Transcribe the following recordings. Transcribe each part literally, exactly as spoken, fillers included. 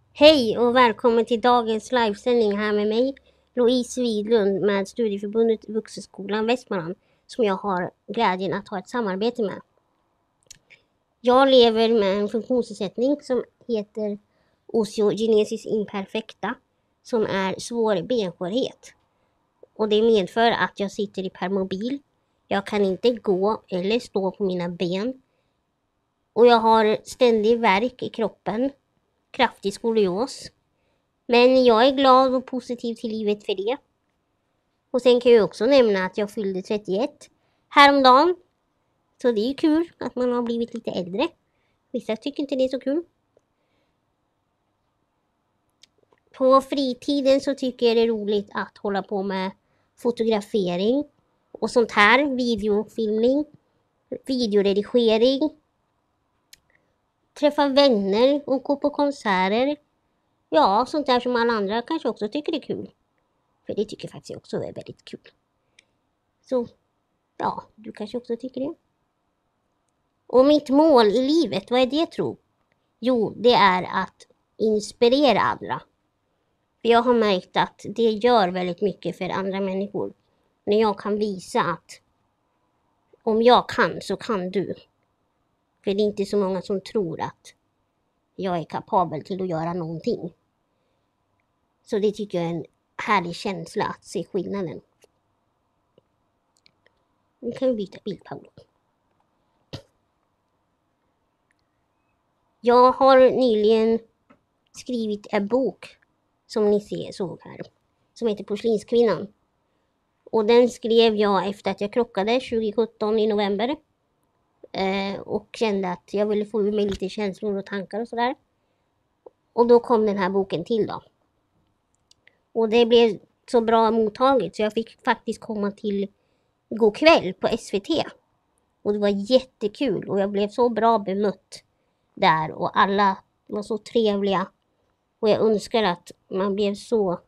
Hej och välkommen till dagens livesändning här med mig, Louise Widlund med Studieförbundet Vuxenskolan Västmanland, som jag har glädjen att ha ett samarbete med. Jag lever med en funktionsnedsättning som heter osteogenesis imperfecta, som är svår benskörhet. Och det medför att jag sitter i permobil. Jag kan inte gå eller stå på mina ben. Och jag har ständig värk i kroppen. Kraftig skolios. Men jag är glad och positiv till livet för det. Och sen kan jag också nämna att jag fyllde trettioett häromdagen. Så det är ju kul att man har blivit lite äldre. Vissa tycker inte det är så kul. På fritiden så tycker jag det är roligt att hålla på med fotografering och sånt här, videofilmning, videoredigering, träffa vänner och gå på konserter. Ja, sånt där som alla andra kanske också tycker är kul. För det tycker faktiskt jag också är väldigt kul. Så, ja, du kanske också tycker det. Och mitt mål i livet, vad är det tro? Jo, det är att inspirera andra. För jag har märkt att det gör väldigt mycket för andra människor. När jag kan visa att om jag kan så kan du. För det är inte så många som tror att jag är kapabel till att göra någonting. Så det tycker jag är en härlig känsla att se skillnaden. Nu kan vi byta bild, Paolo. Jag har nyligen skrivit en bok som ni ser såg här. Som heter Porslinskvinnan. Och den skrev jag efter att jag krockade tjugo-sjutton i november. Eh, och kände att jag ville få ur mig lite känslor och tankar och sådär. Och då kom den här boken till då. Och det blev så bra mottaget så jag fick faktiskt komma till igår kväll på S V T. Och det var jättekul och jag blev så bra bemött där. Och alla var så trevliga. Och jag önskar att man blev så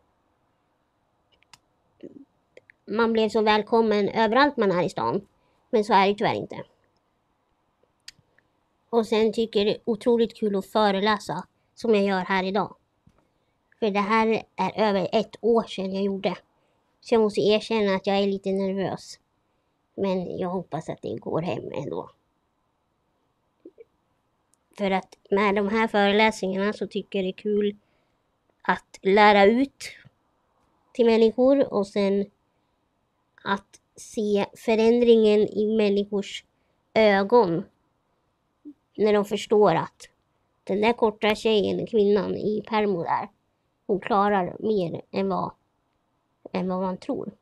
man blev så välkommen överallt man är i stan. Men så är det tyvärr inte. Och sen tycker jag det är otroligt kul att föreläsa som jag gör här idag. För det här är över ett år sedan jag gjorde. Så jag måste erkänna att jag är lite nervös. Men jag hoppas att det går hem ändå. För att med de här föreläsningarna så tycker jag det är kul att lära ut till människor. Och sen att se förändringen i människors ögon. När de förstår att den där korta tjejen, kvinnan i permo där, hon klarar mer än vad, än vad man tror.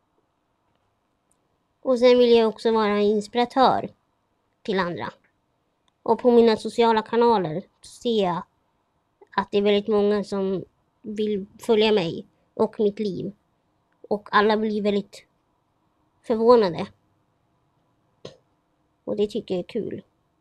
Och sen vill jag också vara inspiratör till andra. Och på mina sociala kanaler ser jag att det är väldigt många som vill följa mig och mitt liv. Och alla blir väldigt förvånade. Och det tycker jag är kul.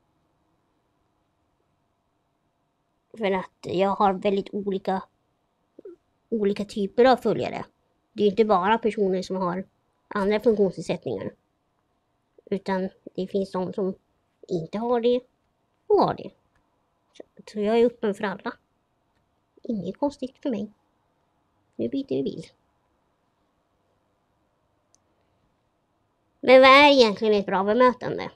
För att jag har väldigt olika, olika typer av följare. Det är inte bara personer som har andra funktionsnedsättningar. Utan det finns de som inte har det och har det. Så, så jag är öppen för alla. Inget konstigt för mig. Nu byter vi bild. Men vad är egentligen ett bra bemötande?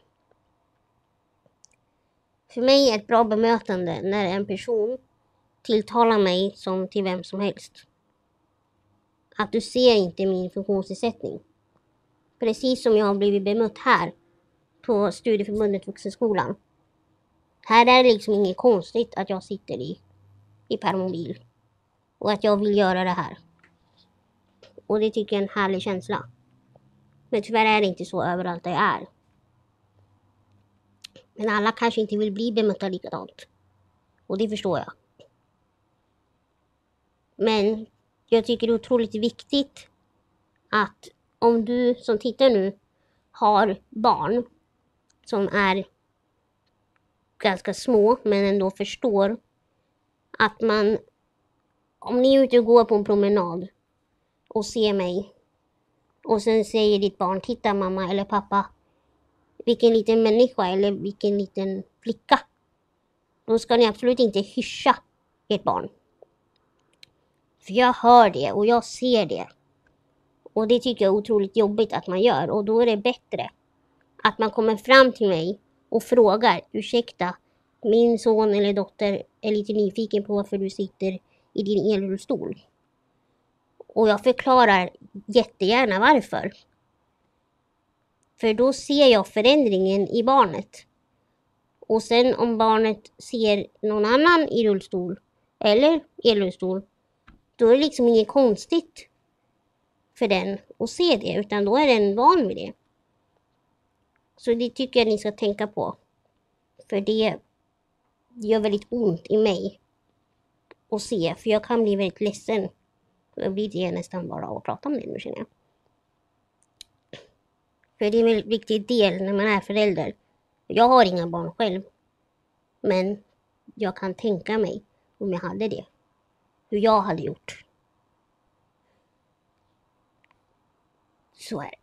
För mig är ett bra bemötande när en person tilltalar mig som till vem som helst. Att du ser inte min funktionsnedsättning. Precis som jag har blivit bemött här på Studieförbundet Vuxenskolan. Här är det liksom inget konstigt att jag sitter i, i permobil. Och att jag vill göra det här. Och det tycker jag är en härlig känsla. Men tyvärr är det inte så överallt där jag är. Men alla kanske inte vill bli bemötta likadant. Och det förstår jag. Men jag tycker det är otroligt viktigt att om du som tittar nu har barn som är ganska små men ändå förstår att man, om ni är ute och går på en promenad och ser mig och sen säger ditt barn, titta mamma eller pappa, vilken liten människa eller vilken liten flicka. Då ska ni absolut inte hyscha ert barn. För jag hör det och jag ser det. Och det tycker jag är otroligt jobbigt att man gör. Och då är det bättre att man kommer fram till mig och frågar, ursäkta, min son eller dotter är lite nyfiken på varför du sitter i din elrullstol. Och jag förklarar jättegärna varför. För då ser jag förändringen i barnet. Och sen om barnet ser någon annan i rullstol eller elrullstol, då är det liksom inget konstigt för den att se det, utan då är den van vid det. Så det tycker jag ni ska tänka på. För det gör väldigt ont i mig att se, för jag kan bli väldigt ledsen. Jag blir det nästan bara av att prata om det nu, känner jag. För det är en väldigt viktig del när man är förälder. Jag har inga barn själv. Men jag kan tänka mig om jag hade det. Hur jag hade gjort. Så är det.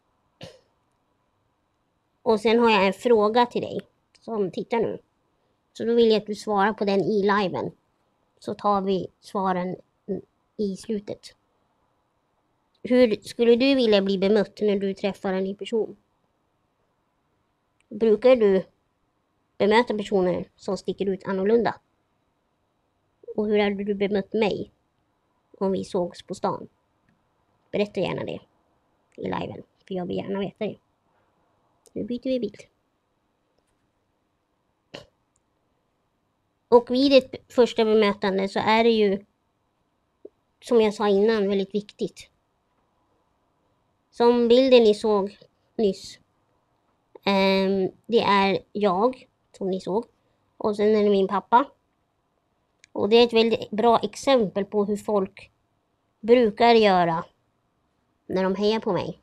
Och sen har jag en fråga till dig som tittar nu. Så då vill jag att du svarar på den i liven. Så tar vi svaren i slutet. Hur skulle du vilja bli bemött när du träffar en ny person? Brukar du bemöta personer som sticker ut annorlunda? Och hur hade du bemött mig om vi sågs på stan? Berätta gärna det i liven, för jag vill gärna veta det. Nu byter vi bild. Och vid ett första bemötande så är det ju, som jag sa innan, väldigt viktigt. Som bilden ni såg nyss. Um, det är jag, som ni såg. Och sen är det min pappa. Och det är ett väldigt bra exempel på hur folk brukar göra när de hejar på mig.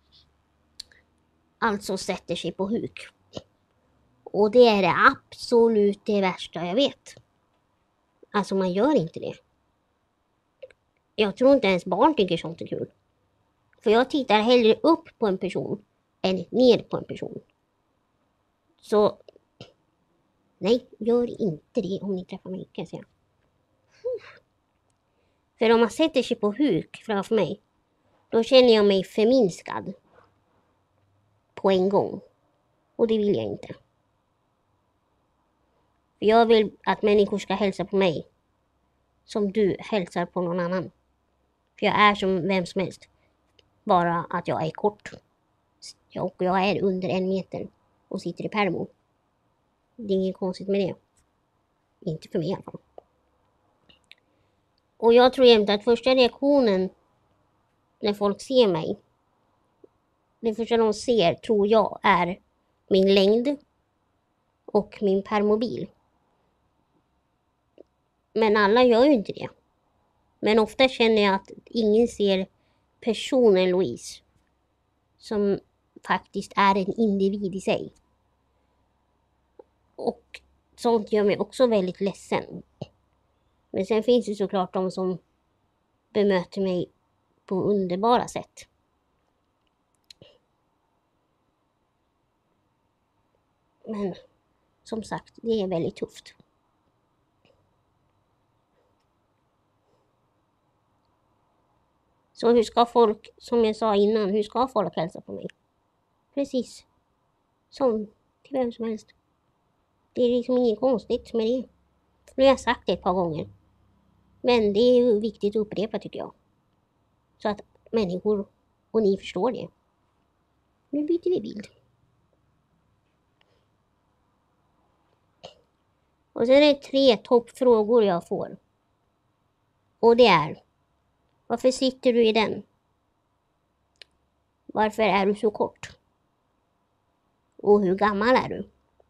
Alltså sätter sig på huk. Och det är det absolut det värsta jag vet. Alltså man gör inte det. Jag tror inte ens barn tycker sånt är kul. För jag tittar hellre upp på en person än ner på en person. Så nej, gör inte det om ni träffar mig, kan jag säga. För om man sätter sig på huk framför mig, då känner jag mig förminskad. På en gång. Och det vill jag inte. För jag vill att människor ska hälsa på mig som du hälsar på någon annan. För jag är som vem som helst. Bara att jag är kort. Och jag är under en meter och sitter i permo. Det är inget konstigt med det. Inte för mig i alla fall. Och jag tror jämt att första reaktionen när folk ser mig, det första de ser tror jag är min längd och min permobil. Men alla gör ju inte det. Men ofta känner jag att ingen ser personen Louise som faktiskt är en individ i sig. Och sånt gör mig också väldigt ledsen. Men sen finns det såklart de som bemöter mig på underbara sätt. Men som sagt, det är väldigt tufft. Så hur ska folk, som jag sa innan, hur ska folk hälsa på mig? Precis. Som till vem som helst. Det är liksom inget konstigt med det. Nu har jag sagt det ett par gånger. Men det är ju viktigt att upprepa, tycker jag. Så att människor och ni förstår det. Nu byter vi bild. Och sen är det tre toppfrågor jag får. Och det är: varför sitter du i den? Varför är du så kort? Och hur gammal är du?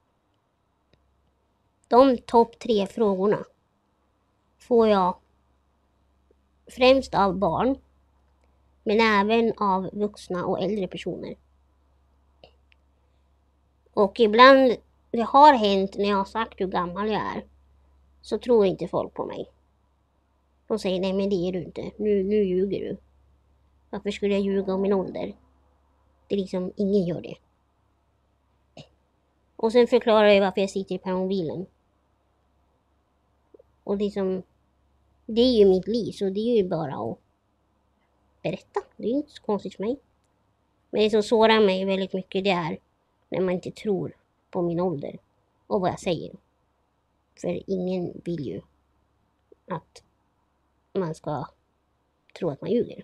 De topp tre frågorna får jag främst av barn, men även av vuxna och äldre personer. Och ibland, det har hänt när jag har sagt hur gammal jag är, så tror inte folk på mig. De säger, nej men det är du inte, nu, nu ljuger du. Varför skulle jag ljuga om min ålder? Det är liksom, ingen gör det. Och sen förklarar jag varför jag sitter i permobilen. Och liksom, Det är ju mitt liv, så det är ju bara att berätta. Det är ju inte så konstigt för mig. Men det som sårar mig väldigt mycket, det är när man inte tror på min ålder och vad jag säger. För ingen vill ju att man ska tro att man ljuger.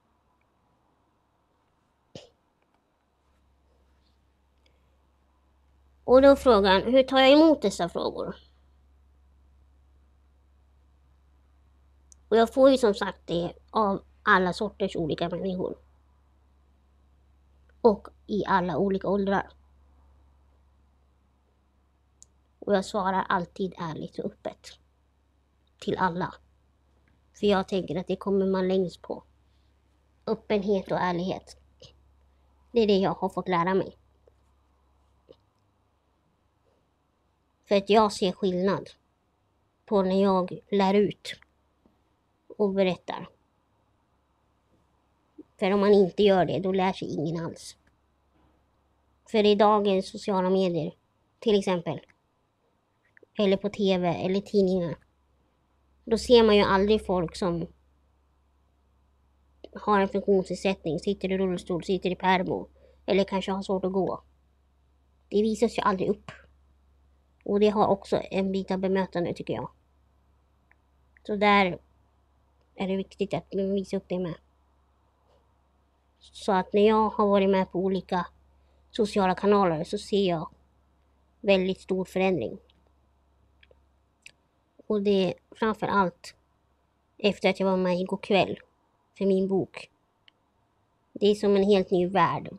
Och då frågan, hur tar jag emot dessa frågor? Och jag får ju som sagt det av alla sorters olika människor. Och i alla olika åldrar. Och jag svarar alltid ärligt och öppet. Till alla. För jag tänker att det kommer man längst på. Öppenhet och ärlighet. Det är det jag har fått lära mig. För att jag ser skillnad på när jag lär ut och berättar. För om man inte gör det, då lär sig ingen alls. För i dagens sociala medier, till exempel, eller på tv eller tidningar, då ser man ju aldrig folk som har en funktionsnedsättning, sitter i rullstol, sitter i permo eller kanske har svårt att gå. Det visas ju aldrig upp. Och det har också en bit av bemötande, tycker jag. Så där är det viktigt att visa upp det med. Så att när jag har varit med på olika sociala kanaler så ser jag väldigt stor förändring. Och det är framför allt efter att jag var med igår kväll för min bok. Det är som en helt ny värld.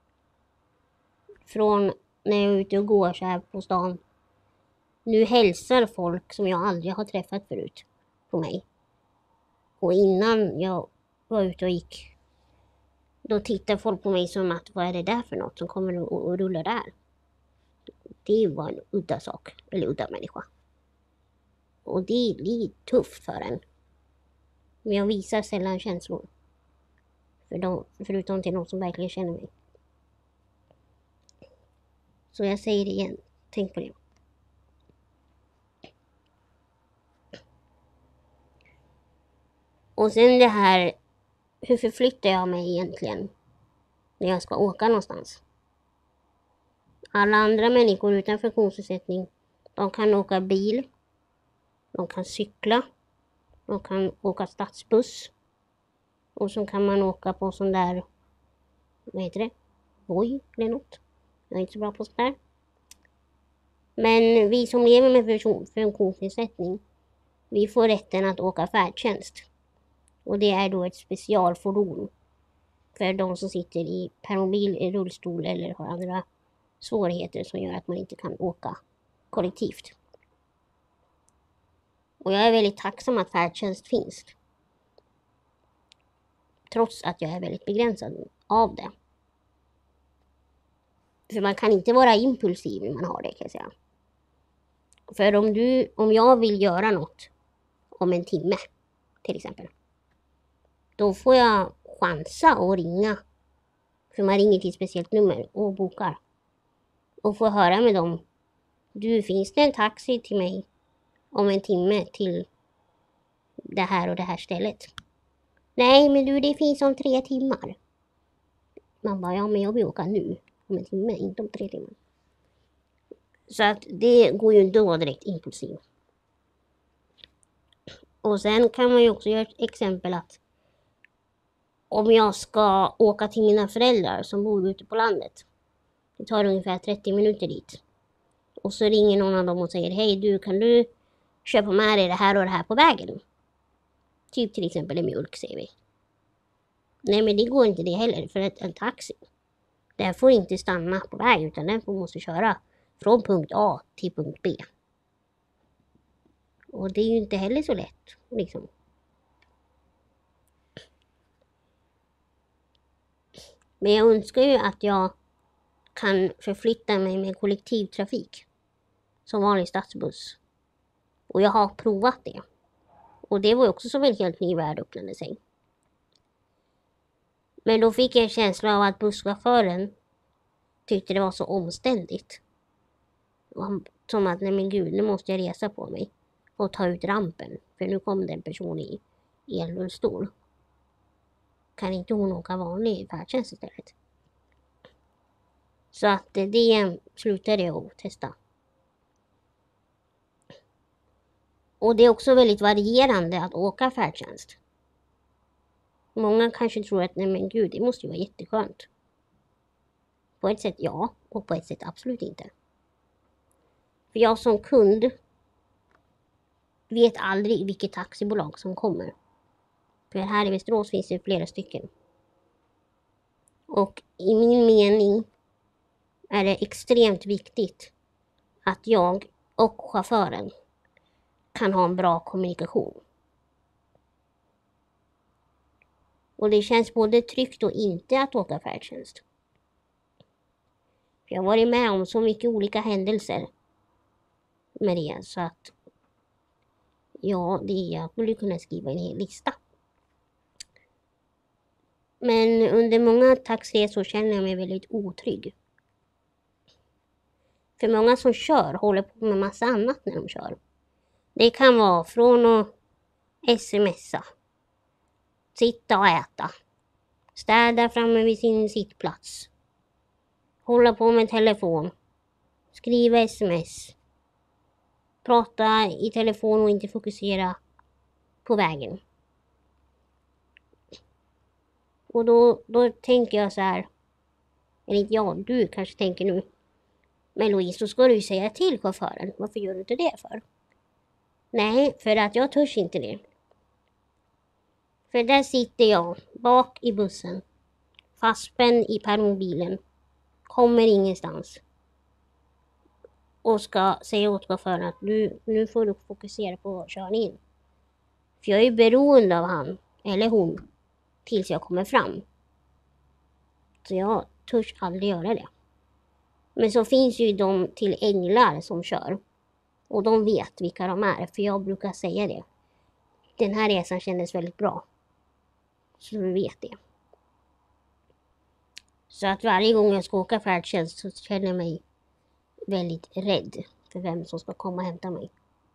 Från när jag är ute och går så här på stan. Nu hälsar folk som jag aldrig har träffat förut på mig. Och innan jag var ute och gick, då tittar folk på mig som att vad är det där för något som kommer och, och rullar där. Det var en udda sak, eller udda människa. Och det är lite tufft för en. Men jag visar sällan känslor. För de, förutom till någon som verkligen känner mig. Så jag säger det igen, tänk på det. Och sen det här, hur förflyttar jag mig egentligen när jag ska åka någonstans? Alla andra människor utan funktionsnedsättning, de kan åka bil, de kan cykla, de kan åka stadsbuss. Och så kan man åka på sån där, vad heter det? Boj eller något. Jag är inte så bra på sånt där. Men vi som lever med funktionsnedsättning, vi får rätten att åka färdtjänst. Och det är då ett specialfordon för de som sitter i permobil, i rullstol eller har andra svårigheter som gör att man inte kan åka kollektivt. Och jag är väldigt tacksam att färdtjänst finns. Trots att jag är väldigt begränsad av det. För man kan inte vara impulsiv när man har det, kan jag säga. För om, du, om jag vill göra något om en timme, till exempel. Då får jag chansa och ringa. För man ringer till ett speciellt nummer och bokar. Och får höra med dem. Du, finns det en taxi till mig om en timme till det här och det här stället? Nej, men du, det finns om tre timmar. Man bara, ja men jag vill åka nu. Om en timme, inte om tre timmar. Så att det går ju inte att vara direkt impulsiv. Och sen kan man ju också göra ett exempel att om jag ska åka till mina föräldrar som bor ute på landet. Det tar ungefär trettio minuter dit. Och så ringer någon av dem och säger, hej du, kan du köpa med dig det här och det här på vägen? Typ till exempel en mjölk, säger vi. Nej, men det går inte det heller, för att en taxi, den får inte stanna på väg, utan den måste köra från punkt A till punkt B. Och det är ju inte heller så lätt, liksom. Men jag önskar ju att jag kan förflytta mig med kollektivtrafik som vanlig stadsbuss. Och jag har provat det. Och det var också som en helt ny värld öppnade sig. Men då fick jag en känsla av att busschauffören tyckte det var så omständigt. Som att, nej men gud, nu måste jag resa på mig. och ta ut rampen. För nu kom det en person i elrullstol. Kan inte hon åka vanlig färdtjänst istället? Så att det slutade jag att testa. Och det är också väldigt varierande att åka färdtjänst. Många kanske tror att nej men gud, det måste ju vara jätteskönt. På ett sätt ja, och på ett sätt absolut inte. För jag som kund vet aldrig vilket taxibolag som kommer. För här i Västerås finns det flera stycken. Och i min mening är det extremt viktigt att jag och chauffören kan ha en bra kommunikation. Och det känns både tryggt och inte att åka färdtjänst. För jag har varit med om så mycket olika händelser med det så att ja, det jag skulle kunna skriva en hel lista. Men under många taxiresor känner jag mig väldigt otrygg. För många som kör håller på med massa annat när de kör. Det kan vara från att smsa, sitta och äta, städa framme vid sin sittplats, hålla på med telefon, skriva sms, prata i telefon och inte fokusera på vägen. Och då, då tänker jag så här, eller inte jag, du kanske tänker nu, men Louise, så ska du säga till chauffören, varför gör du inte det för? Nej, för att jag törs inte det. För där sitter jag bak i bussen, fastspänd i permobilen, kommer ingenstans. Och ska säga åt chauffören att nu, nu får du fokusera på körningen. För jag är beroende av han, eller hon, tills jag kommer fram. Så jag törs aldrig göra det. Men så finns ju de till änglar som kör. Och de vet vilka de är, för jag brukar säga det. Den här resan kändes väldigt bra. Så du vet det. Så att varje gång jag ska åka färdtjänst så känner jag mig väldigt rädd för vem som ska komma och hämta mig.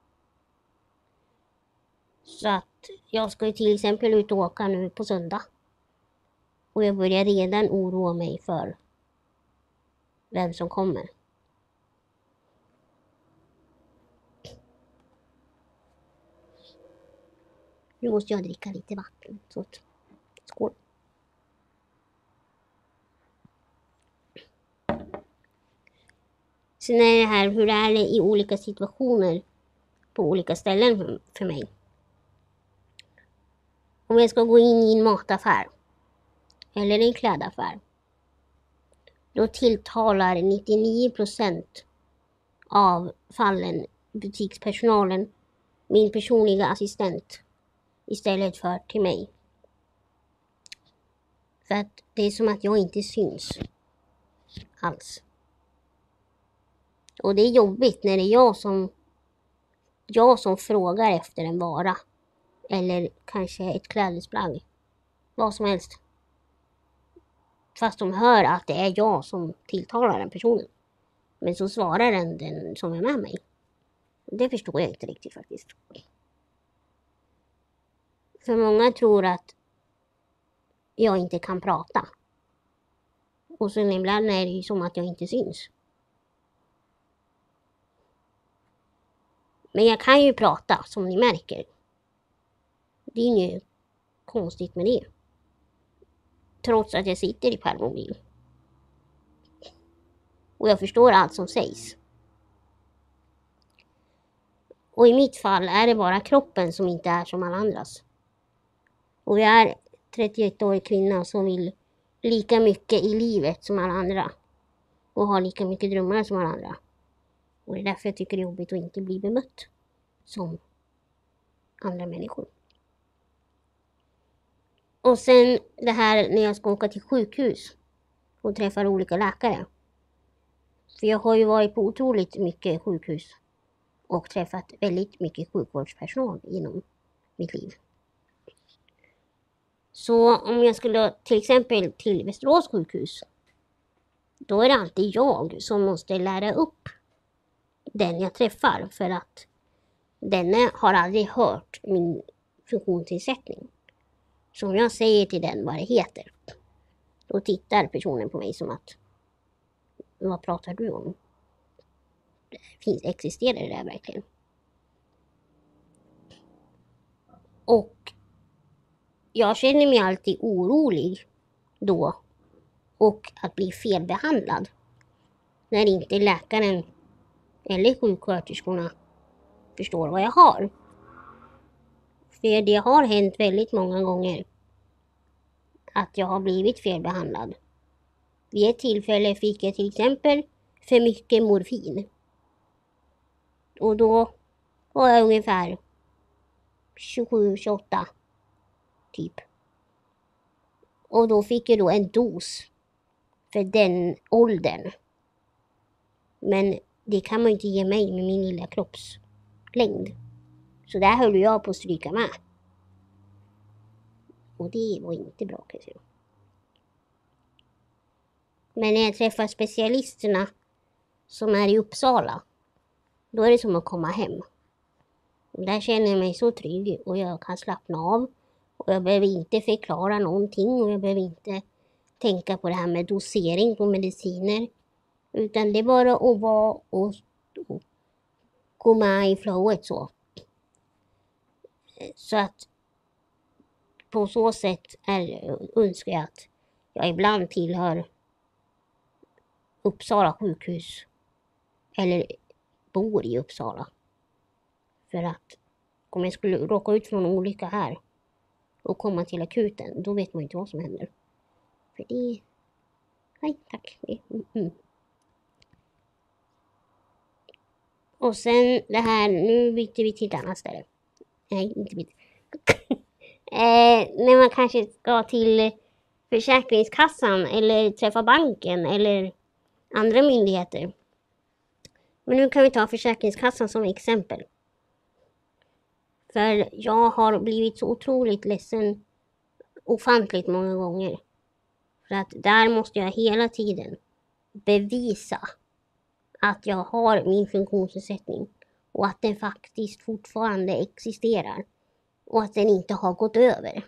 Så att jag ska till exempel ut och åka nu på söndag. Och jag börjar redan oroa mig för vem som kommer. Nu måste jag dricka lite vatten. Så skål. Sen är det här hur det är i olika situationer på olika ställen för mig. Om jag ska gå in i en mataffär eller en klädaffär, då tilltalar nittionio procent av fallen butikspersonalen min personliga assistent istället för till mig. För att det är som att jag inte syns alls. Och det är jobbigt när det är jag som, jag som frågar efter en vara. Eller kanske ett klädesplagg. Vad som helst. Fast de hör att det är jag som tilltalar den personen. Men så svarar den, den som är med mig. Det förstår jag inte riktigt faktiskt. För många tror att jag inte kan prata. Och sen ibland är det ju som att jag inte syns. Men jag kan ju prata, som ni märker. Det är inget konstigt med det. Trots att jag sitter i permobil. Och jag förstår allt som sägs. Och i mitt fall är det bara kroppen som inte är som alla andras. Och jag är trettioett-årig kvinna som vill lika mycket i livet som alla andra. Och har lika mycket drömmar som alla andra. Och det är därför jag tycker det är jobbigt att inte bli bemött som andra människor. Och sen det här när jag ska åka till sjukhus och träffa olika läkare. För jag har ju varit på otroligt mycket sjukhus och träffat väldigt mycket sjukvårdspersonal inom mitt liv. Så om jag skulle till exempel till Västerås sjukhus, då är det alltid jag som måste lära upp den jag träffar för att Denne har aldrig hört min funktionsnedsättning. Så om jag säger till den vad det heter, då tittar personen på mig som att, vad pratar du om? Finns, existerar det där verkligen? Och jag känner mig alltid orolig då och att bli felbehandlad när inte läkaren eller sjuksköterskorna förstår vad jag har. För det har hänt väldigt många gånger att jag har blivit felbehandlad. Vid ett tillfälle fick jag till exempel för mycket morfin. Och då var jag ungefär tjugosju tjugoåtta typ. Och då fick jag då en dos för den åldern. Men det kan man inte ge mig med min lilla kroppslängd. Så där höll jag på att stryka med. Och det var inte bra, kan jag säga. Men när jag träffar specialisterna som är i Uppsala, då är det som att komma hem. Och där känner jag mig så trygg och jag kan slappna av. Och jag behöver inte förklara någonting och jag behöver inte tänka på det här med dosering på mediciner. Utan det är bara att vara och, och gå med i flowet så. Så att på så sätt är, önskar jag att jag ibland tillhör Uppsala sjukhus. Eller bor i Uppsala. För att om jag skulle råka ut för någon olycka här och komma till akuten, då vet man inte vad som händer. För det... Nej, tack. Mm, mm. Och sen det här, nu byter vi till ett annat ställe. Nej, inte byter. eh, när man kanske ska till Försäkringskassan eller träffa banken eller andra myndigheter. Men nu kan vi ta Försäkringskassan som exempel. För jag har blivit så otroligt ledsen ofantligt många gånger. För att där måste jag hela tiden bevisa att jag har min funktionsnedsättning. Och att den faktiskt fortfarande existerar. Och att den inte har gått över.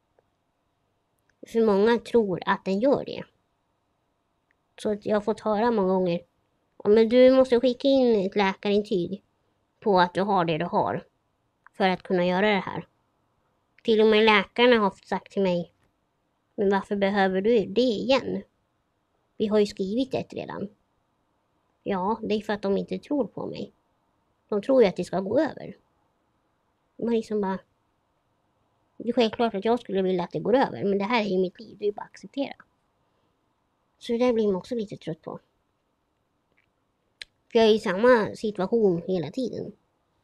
För många tror att den gör det. Så att jag har fått höra många gånger. Ja, men du måste skicka in ett läkarintyg på att du har det du har. För att kunna göra det här. Till och med läkarna har sagt till mig. Men varför behöver du det igen? Vi har ju skrivit det redan. Ja, det är för att de inte tror på mig. De tror ju att det ska gå över. Man liksom bara... Det är självklart att jag skulle vilja att det går över. Men det här är ju mitt liv. Det är ju bara att acceptera. Så det där blir man också lite trött på. För jag är i samma situation hela tiden.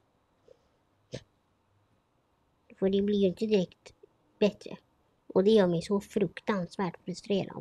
För det blir ju inte direkt bättre. Och det gör mig så fruktansvärt frustrerad.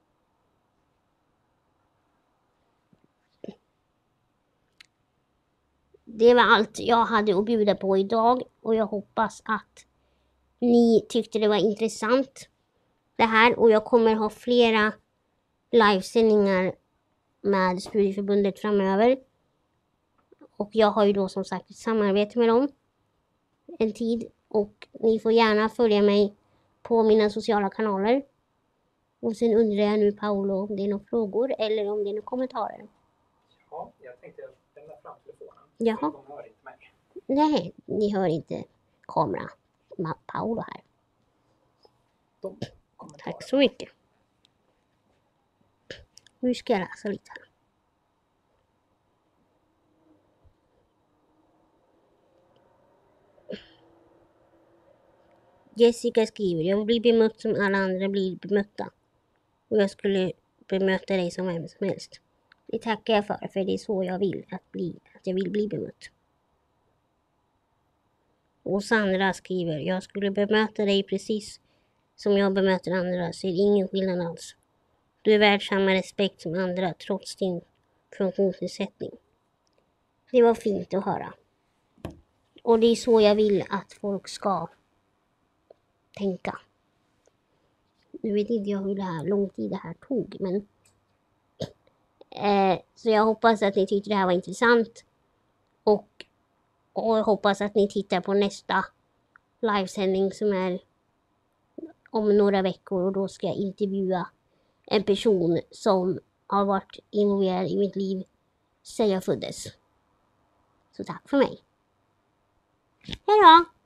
Det var allt jag hade att bjuda på idag. Och jag hoppas att ni tyckte det var intressant det här. Och jag kommer ha flera livesändningar med Studieförbundet framöver. Och jag har ju då som sagt ett samarbete med dem en tid. Och ni får gärna följa mig på mina sociala kanaler. Och sen undrar jag nu Paolo om det är några frågor eller om det är några kommentarer. Ja, jag tänkte lämna fram telefonen. Jaha. De hör inte mig. Nej, ni hör inte kamera. Paolo här. De Tack så mycket. Nu ska jag läsa lite här. Jessica skriver, jag vill bli bemött som alla andra blir bemötta. Och jag skulle bemöta dig som vem som helst. Det tackar jag för, för det är så jag vill att bli. Att jag vill bli bemött. Och Sandra skriver, jag skulle bemöta dig precis som jag bemöter andra. Ser ingen skillnad alls. Du är värd samma respekt som andra trots din funktionsnedsättning. Det var fint att höra. Och det är så jag vill att folk ska tänka. Nu vet inte jag hur det här, lång tid det här tog. Men, eh, så jag hoppas att ni tyckte det här var intressant. Och Och jag hoppas att ni tittar på nästa livesändning som är om några veckor. Och då ska jag intervjua en person som har varit involverad i mitt liv sedan jag föddes. Så tack för mig. Hej då!